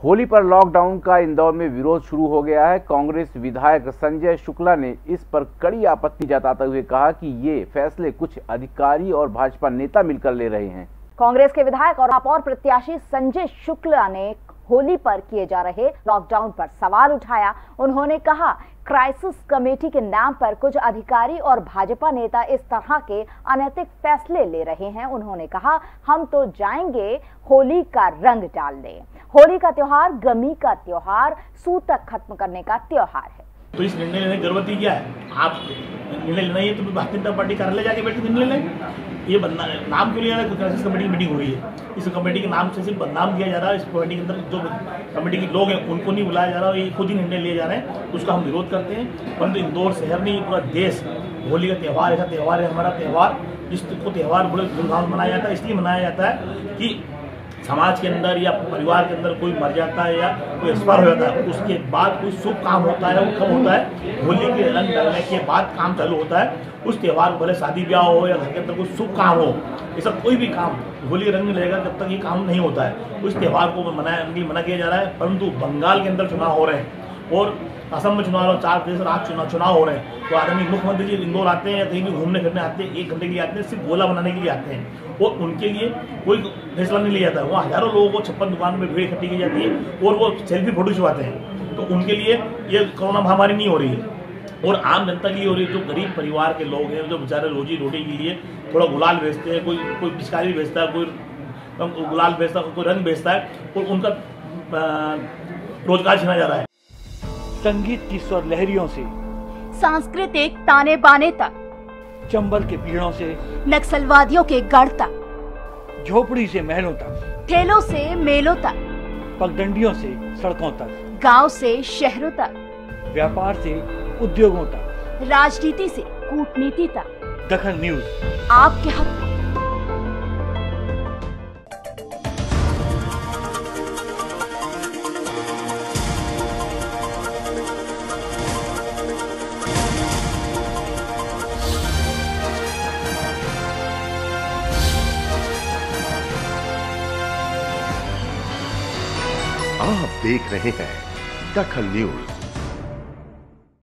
होली पर लॉकडाउन का इंदौर में विरोध शुरू हो गया है। कांग्रेस विधायक संजय शुक्ला ने इस पर कड़ी आपत्ति जताते हुए कहा कि ये फैसले कुछ अधिकारी और भाजपा नेता मिलकर ले रहे हैं। कांग्रेस के विधायक और महापौर प्रत्याशी संजय शुक्ला ने होली पर किए जा रहे लॉकडाउन पर सवाल उठाया। उन्होंने कहा, क्राइसिस कमेटी के नाम पर कुछ अधिकारी और भाजपा नेता इस तरह के अनैतिक फैसले ले रहे हैं। उन्होंने कहा, हम तो जाएंगे होली का रंग डालने। होली का त्योहार गमी का त्योहार, सूतक खत्म करने का त्योहार है। तो इस निर्णय लेने की जरूरत ही क्या है? आप निर्णय लेना ही है तो भारतीय जनता पार्टी कार्यालय जाके बैठ के निर्णय लें। ये नाम क्यों लिया जा रहा है? क्राइसिस कमेटी की मीटिंग हो रही है, इस कमेटी के नाम से सिर्फ बदनाम किया जा रहा है। इस कमेटी के अंदर जो कमेटी के लोग हैं उनको नहीं बुलाया जा रहा है, ये खुद ही निर्णय लिए जा रहे हैं। उसका हम विरोध करते हैं। परंतु इंदौर शहर नहीं, पूरा देश होली का त्यौहार ऐसा त्यौहार है, हमारा त्यौहार, जिसको त्यौहार बड़े धूमधाम मनाया जाता है। इसलिए मनाया जाता है कि समाज के अंदर या परिवार के अंदर कोई मर जाता है या कोई एक्सपायर हो जाता है, उसके बाद कोई शुभ काम होता है, वो कब होता है? होली के रंग डालने के बाद काम चालू होता है। उस त्यौहार को भले शादी ब्याह हो या घर के अंदर कोई शुभ काम हो, ऐसा कोई भी काम होली रंग में रहेगा जब तक ये काम नहीं होता है। उस त्यौहार को मना किया जा रहा है। परंतु बंगाल के अंदर चुनाव हो रहे हैं और असम में चुनाव, 4 देश रात चुनाव हो रहे हैं, तो आदमी मुख्यमंत्री जी इंदौर आते हैं या कहीं भी घूमने फिरने आते हैं, 1 घंटे के लिए आते हैं, सिर्फ गोला बनाने के लिए आते हैं और उनके लिए कोई फैसला नहीं लिया जाता है। वहाँ हजारों लोगों को 56 दुकान में भीड़ इकट्ठी की जाती है और वो सेल्फी फोटो खिंचवाते हैं। तो उनके लिए ये कोरोना महामारी नहीं हो रही है और आम जनता की हो रही है। जो गरीब परिवार के लोग हैं, जो बेचारे रोजी रोटी के लिए थोड़ा गुलाल बेचते हैं, कोई पिचकारी बेचता है, कोई गुलाल बेचता है, कोई रंग बेचता है और उनका रोजगार छीना जा रहा है। संगीत की स्वर लहरियों से सांस्कृतिक ताने बाने तक, चंबल के पीड़ों से नक्सलवादियों के गढ़ तक, झोपड़ी से महलों तक, ठेलों से मेलों तक, पगडंडियों से सड़कों तक, गांव से शहरों तक, व्यापार से उद्योगों तक, राजनीति से कूटनीति तक, दखल न्यूज आपके हक में। आप देख रहे हैं दखल न्यूज।